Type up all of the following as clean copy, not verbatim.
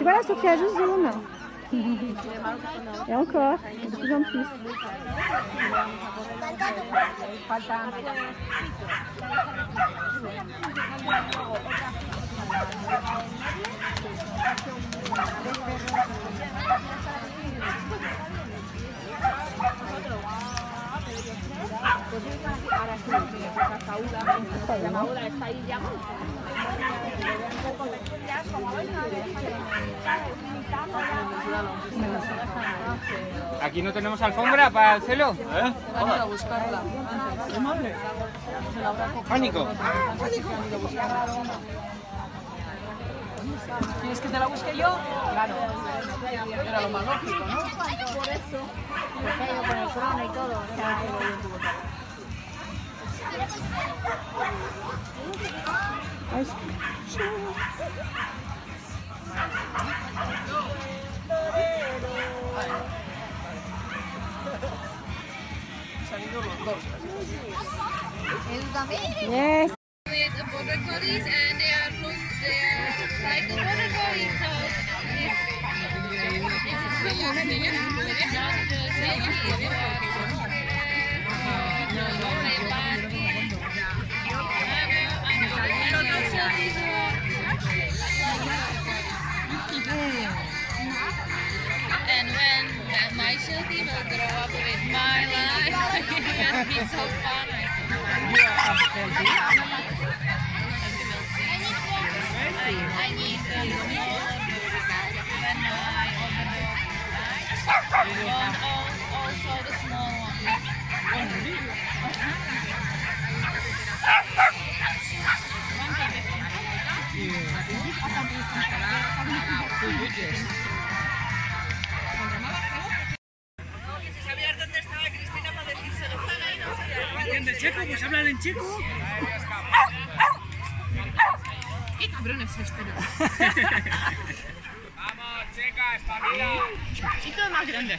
Tu vois là, Sophie a juste jaune. Et encore, de plus en plus. Aquí no tenemos alfombra para hacerlo. Han ido a buscarla. Pánico. ¿Quieres que te la busque yo? Claro. Era lo más lógico, ¿no? Por eso. Porque ha ido con el crono y todo. O sea, Se han ido los dos. Yes. With the border collies and they are like the border collies, so and when my children will grow up with my life, it will be so fun. I need the small when I open the eyes. Also the small one. ¿Sabías dónde estaba Cristina para decírselo? ¿Entiendes checo? Pues hablan en checo. ¿Qué cabrón es este? Vamos, checa, espabila. Y todo más grande.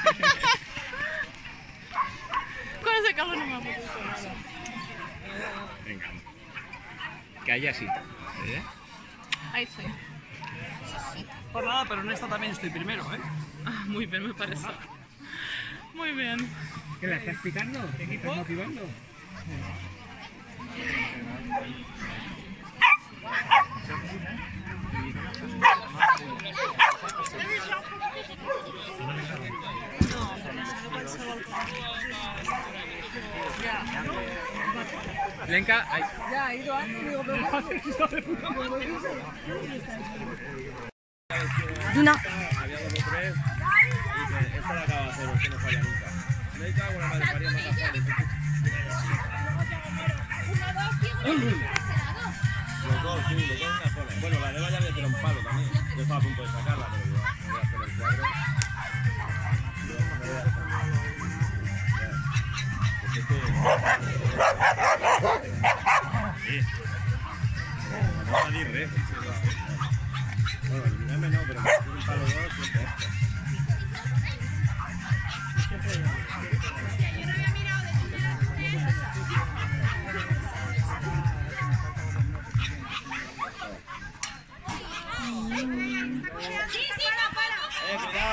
Con ese calor no me ha puesto nada. Venga. Que haya así. ¿Eh? Ahí estoy. Por nada, pero en esta también estoy primero, ¿eh? Ah, muy bien, me parece. Muy bien. ¿Qué la estás picando? ¿Te estás motivando? Lenka, ay. Ya ha ido a... Duna. Había dos o tres y dice, esta la acaba de hacer, que no falla nunca. Me he cago en la madre, María Magazón. Los dos, sí, los dos en una sola. Bueno, la de Eva ya había tirado un palo también. Yo estaba a punto de sacarla, pero digo, me voy a hacer el cuadro. No va a ir, ¿eh? Bueno, eliminarme no, pero un palo dos, siempre esto. Cuidado.